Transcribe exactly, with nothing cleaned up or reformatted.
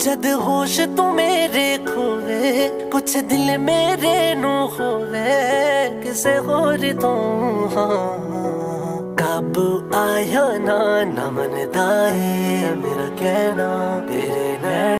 जद होश तू मेरे खोवे, कुछ दिल मेरे नू होवे, किसे होर तू हाँ काबू आया ना, ना मनदा है मेरा कहना तेरे नैन।